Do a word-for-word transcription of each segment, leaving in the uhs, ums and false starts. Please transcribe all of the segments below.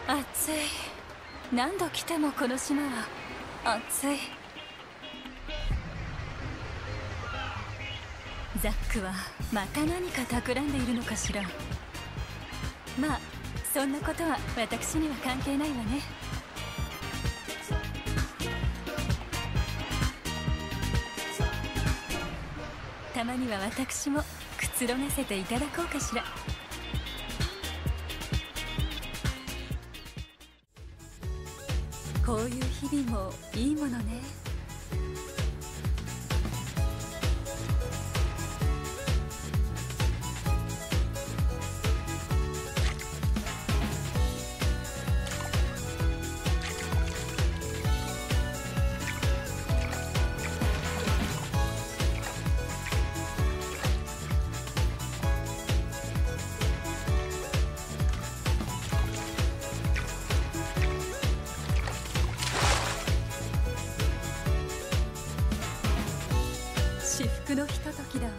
暑い。何度来てもこの島は暑い。ザックはまた何か企んでいるのかしら。まあそんなことは私には関係ないわね。たまには私もくつろがせていただこうかしら。こういう日々もいいものね。至福のひとときだわ。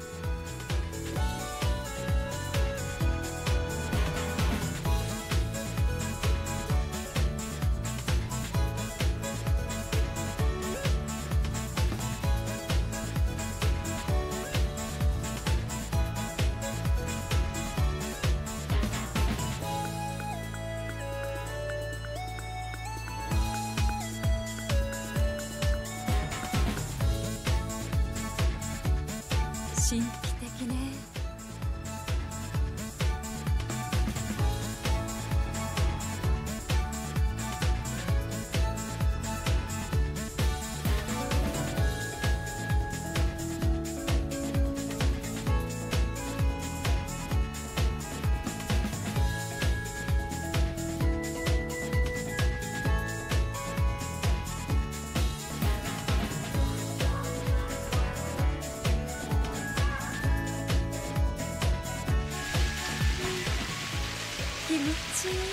神秘的ね。気持ちいい。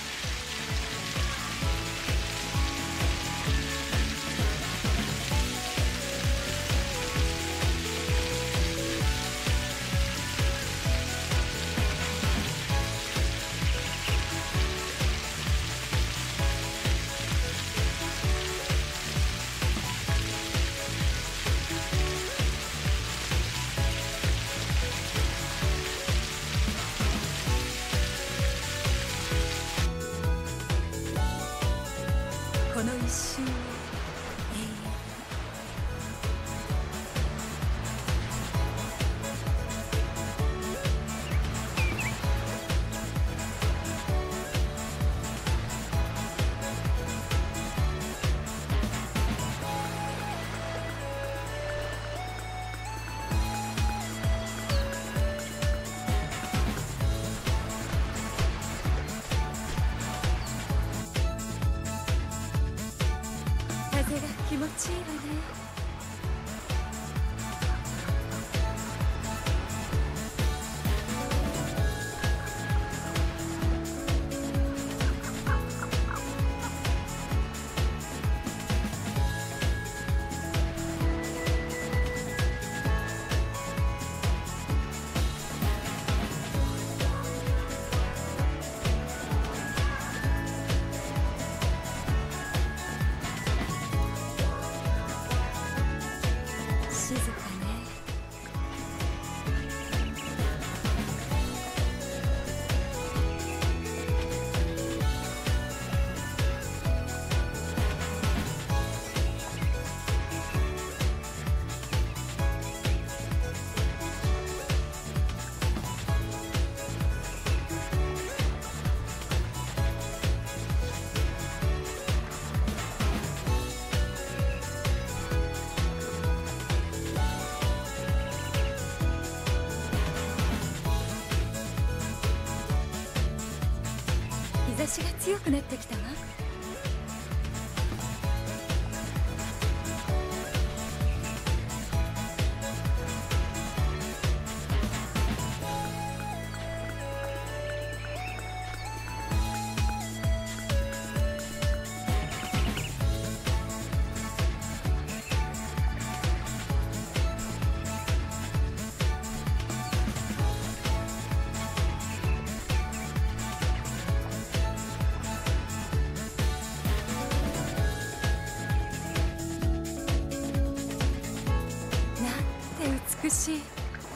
この一瞬を永遠に。風が気持ちいいわね。静かね。日差しが強くなってきたわ。 しい。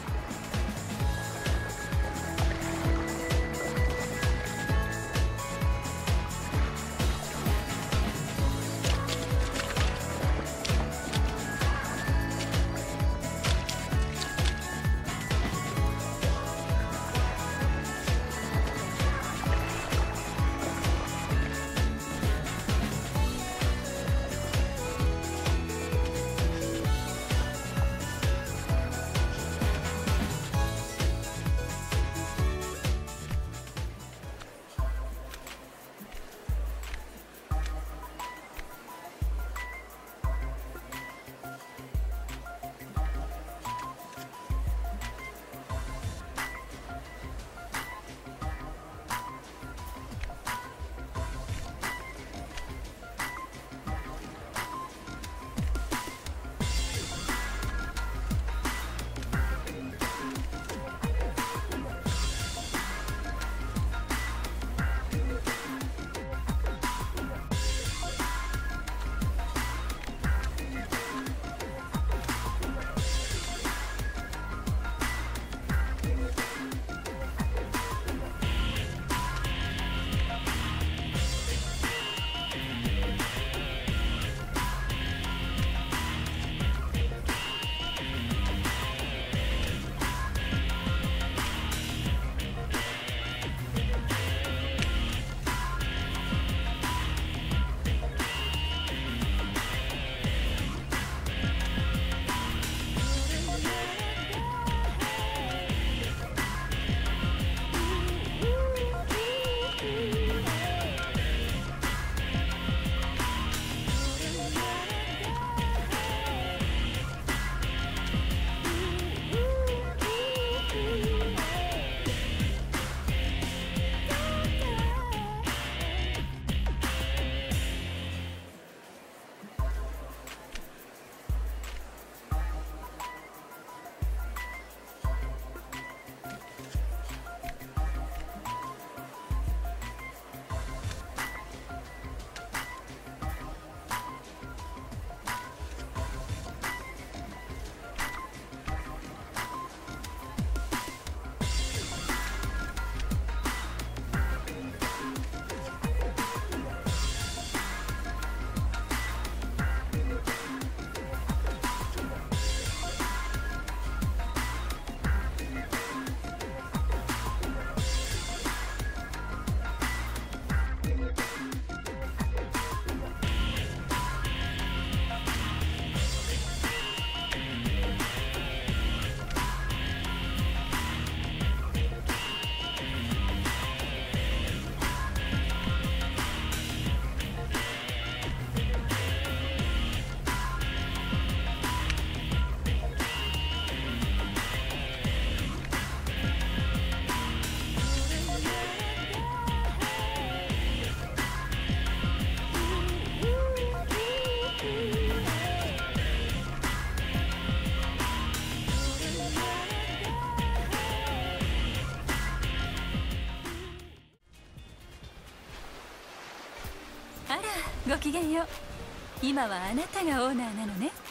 ごきげんよう。今はあなたがオーナーなのね。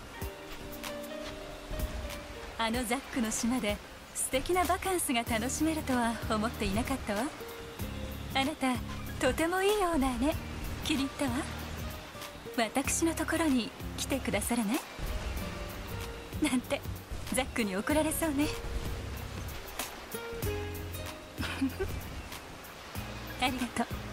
あのザックの島で素敵なバカンスが楽しめるとは思っていなかったわ。あなたとてもいいオーナーね。気に入ったわ。私のところに来てくださらない？なんてザックに怒られそうね。ありがとう。